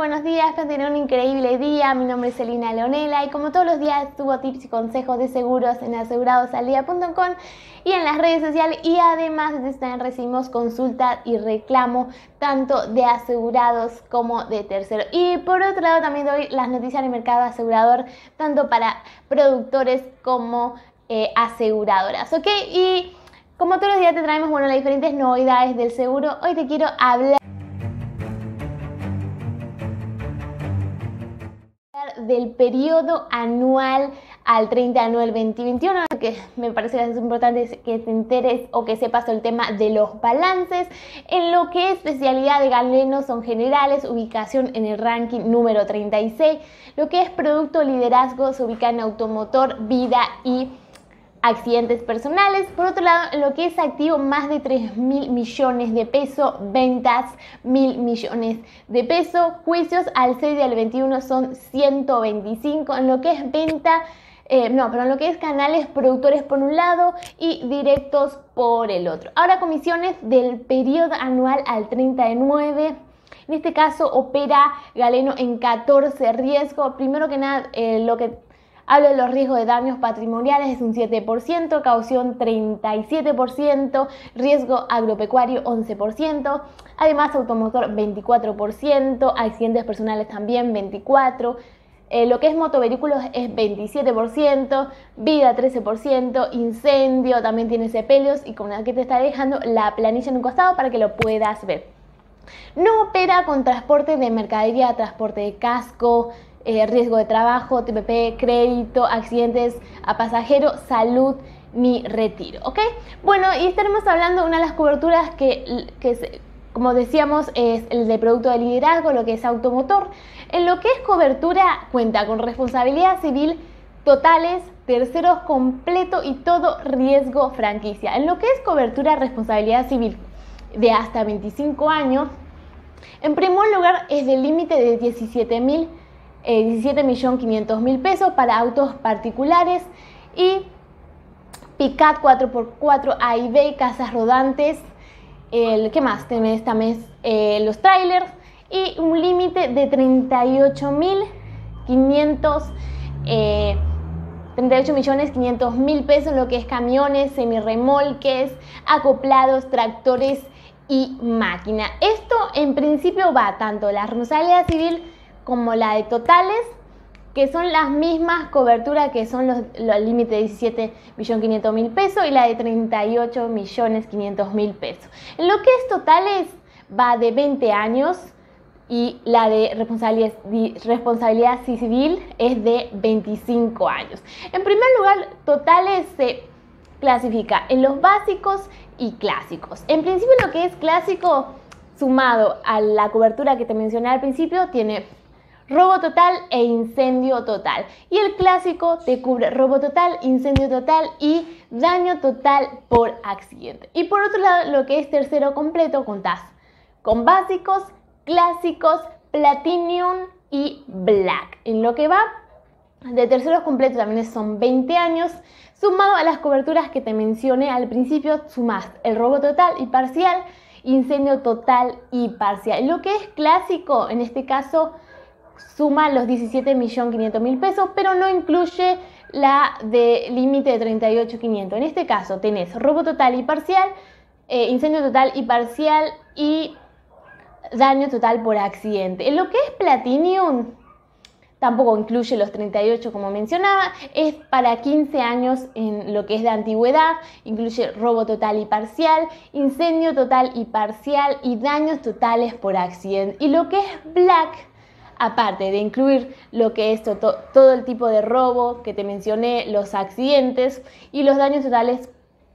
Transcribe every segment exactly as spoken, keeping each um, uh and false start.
buenos días, espero tener un increíble día. Mi nombre es Celina Leonela y como todos los días subo tips y consejos de seguros en asegurados al día punto com y en las redes sociales, y además de esta recibimos consulta y reclamo tanto de asegurados como de terceros. Y por otro lado también doy las noticias del mercado asegurador tanto para productores como eh, aseguradoras, ¿ok? Y como todos los días te traemos, bueno, las diferentes novedades del seguro. Hoy te quiero hablar del periodo anual al treinta de enero del veinte veintiuno, que me parece que es importante que te enteres o que sepas el tema de los balances. En lo que es especialidad de Galeno son generales, ubicación en el ranking número treinta y seis. Lo que es producto liderazgo se ubica en automotor, vida y accidentes personales. Por otro lado, en lo que es activo, más de tres mil millones de pesos, ventas mil millones de pesos, juicios al seis del veintiuno son ciento veinticinco. En lo que es venta, eh, no, pero en lo que es canales, productores por un lado y directos por el otro. Ahora, comisiones del periodo anual al treinta de nueve. En este caso opera Galeno en catorce riesgos. Primero que nada, eh, lo que hablo de los riesgos de daños patrimoniales, es un siete por ciento, caución treinta y siete por ciento, riesgo agropecuario once por ciento, además automotor veinticuatro por ciento, accidentes personales también veinticuatro por ciento, eh, lo que es motovehículos es veintisiete por ciento, vida trece por ciento, incendio también tiene sepelios, y como aquí te está dejando la planilla en un costado para que lo puedas ver. No opera con transporte de mercadería, transporte de casco, Eh, riesgo de trabajo, T P P, crédito, accidentes a pasajero, salud ni retiro, ¿ok? Bueno, y estaremos hablando de una de las coberturas que, que como decíamos, es el de producto de liderazgo, lo que es automotor. En lo que es cobertura, cuenta con responsabilidad civil totales, terceros completo y todo riesgo franquicia. En lo que es cobertura responsabilidad civil de hasta veinticinco años, en primer lugar es del límite de diecisiete mil Eh, diecisiete millones quinientos mil pesos para autos particulares y pick-up cuatro por cuatro A y B, casas rodantes, el, ¿qué más? Tenés también eh, los trailers, y un límite de treinta y ocho mil quinientos eh, treinta y ocho millones quinientos mil pesos en lo que es camiones, semirremolques, acoplados, tractores y máquina. Esto en principio va tanto la responsabilidad civil como la de totales, que son las mismas coberturas, que son los, los límites de diecisiete millones quinientos mil pesos y la de treinta y ocho millones quinientos mil pesos. En lo que es totales va de veinte años y la de responsabilidad, responsabilidad civil es de veinticinco años. En primer lugar, totales se clasifica en los básicos y clásicos. En principio, lo que es clásico, sumado a la cobertura que te mencioné al principio, tiene robo total e incendio total. Y el clásico te cubre robo total, incendio total y daño total por accidente. Y por otro lado, lo que es tercero completo, contás con básicos, clásicos, platinum y black. En lo que va de terceros completos también son veinte años. Sumado a las coberturas que te mencioné al principio, sumás el robo total y parcial, incendio total y parcial. Lo que es clásico, en este caso, suma los diecisiete millones quinientos mil pesos, pero no incluye la de límite de treinta y ocho mil quinientos. En este caso tenés robo total y parcial, eh, incendio total y parcial y daño total por accidente. En lo que es platinum, tampoco incluye los treinta y ocho como mencionaba, es para quince años en lo que es de antigüedad, incluye robo total y parcial, incendio total y parcial y daños totales por accidente. Y lo que es black, aparte de incluir lo que es to todo el tipo de robo que te mencioné, los accidentes y los daños totales,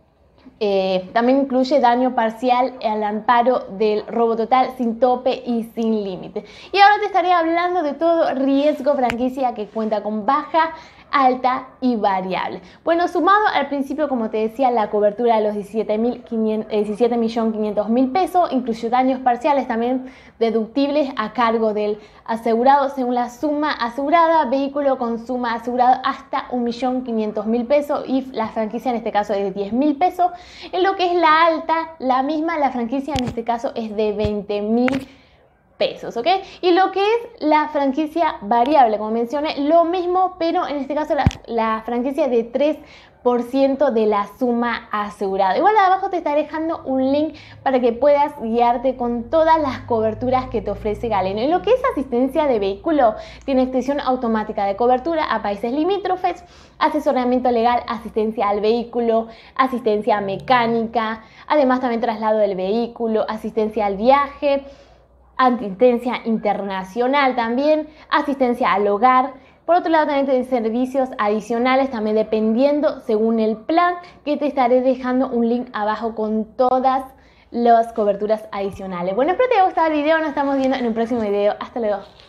eh, también incluye daño parcial al amparo del robo total sin tope y sin límite. Y ahora te estaré hablando de todo riesgo franquicia que cuenta con baja, alta y variable. Bueno, sumado al principio, como te decía, la cobertura de los diecisiete millones quinientos mil pesos, incluye daños parciales también deductibles a cargo del asegurado según la suma asegurada, vehículo con suma asegurada hasta un millón quinientos mil pesos y la franquicia en este caso es de diez mil pesos. En lo que es la alta, la misma, la franquicia en este caso es de veinte mil pesos, ¿ok? Y lo que es la franquicia variable, como mencioné, lo mismo, pero en este caso la, la franquicia de tres por ciento de la suma asegurada. Igual abajo te estaré dejando un link para que puedas guiarte con todas las coberturas que te ofrece Galeno. En lo que es asistencia de vehículo, tiene extensión automática de cobertura a países limítrofes, asesoramiento legal, asistencia al vehículo, asistencia mecánica, además también traslado del vehículo, asistencia al viaje, asistencia internacional también, asistencia al hogar. Por otro lado, también tiene servicios adicionales, también dependiendo según el plan, que te estaré dejando un link abajo con todas las coberturas adicionales. Bueno, espero que te haya gustado el video, nos estamos viendo en un próximo video. Hasta luego.